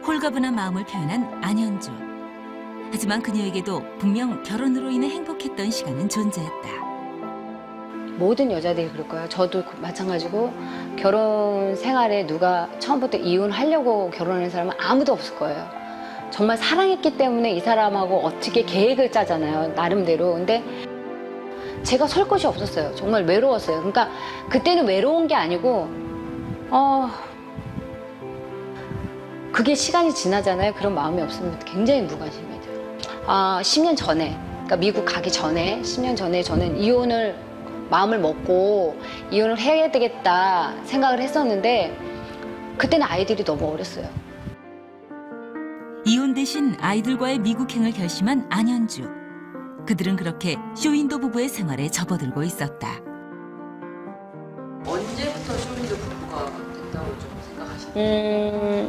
홀가분한 마음을 표현한 안현주. 하지만 그녀에게도 분명 결혼으로 인해 행복했던 시간은 존재했다. 모든 여자들이 그럴 거예요. 저도 마찬가지고 결혼 생활에 누가 처음부터 이혼하려고 결혼한 사람은 아무도 없을 거예요. 정말 사랑했기 때문에 이 사람하고 어떻게 계획을 짜잖아요. 나름대로. 근데 제가 설 곳이 없었어요. 정말 외로웠어요. 그러니까 그때는 외로운 게 아니고 그게 시간이 지나잖아요. 그런 마음이 없으면 굉장히 무관심해져요. 10년 전에, 그러니까 미국 가기 전에 10년 전에 저는 이혼을 마음을 먹고 이혼을 해야 되겠다 생각을 했었는데 그때는 아이들이 너무 어렸어요. 이혼 대신 아이들과의 미국행을 결심한 안현주. 그들은 그렇게 쇼윈도 부부의 생활에 접어들고 있었다. 언제부터 쇼윈도 부부가 됐다고 좀 생각하시나요?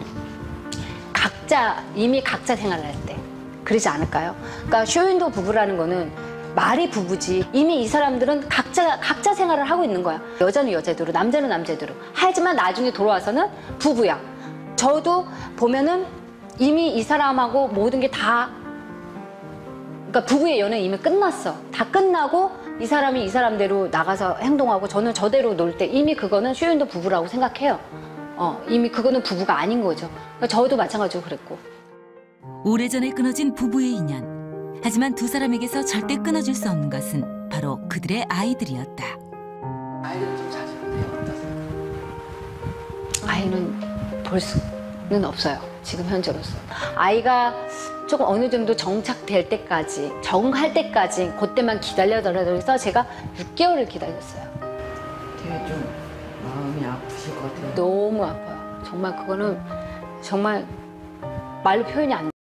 이미 각자 생활을 할 때 그러지 않을까요? 그러니까 쇼윈도 부부라는 거는 말이 부부지. 이미 이 사람들은 각자 생활을 하고 있는 거야. 여자는 여자대로, 남자는 남자대로. 하지만 나중에 돌아와서는 부부야. 저도 보면은 이미 이 사람하고 모든 게 다, 그러니까 부부의 연애는 이미 끝났어. 다 끝나고 이 사람이 이 사람대로 나가서 행동하고 저는 저대로 놀 때 이미 그거는 쇼윈도 부부라고 생각해요. 이미 그거는 부부가 아닌 거죠. 그러니까 저도 마찬가지로 그랬고. 오래전에 끊어진 부부의 인연. 하지만 두 사람에게서 절대 끊어질 수 없는 것은 바로 그들의 아이들이었다. 아이들은 좀 자주 보세요? 어떠세요? 아이는 볼 수는 없어요. 지금 현재로서. 아이가 조금 어느 정도 정착될 때까지, 적응할 때까지 그때만 기다려달라고 해서 제가 6개월을 기다렸어요. 되게 좀 마음이 아프실 것 같아요. 너무 아파요. 정말 그거는 정말 말로 표현이 안 돼요.